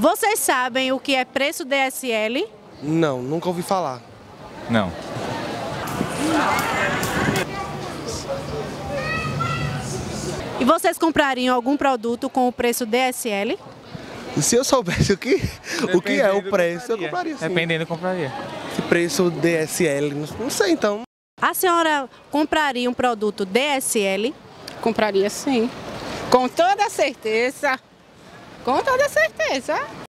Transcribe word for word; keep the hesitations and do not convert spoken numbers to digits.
Vocês sabem o que é preço D S L? Não, nunca ouvi falar. Não. E vocês comprariam algum produto com o preço D S L? E se eu soubesse o que, o que é o preço, eu compraria sim. Dependendo, eu compraria. Esse preço D S L, não sei então. A senhora compraria um produto D S L? Compraria sim. Com toda certeza. Com toda certeza.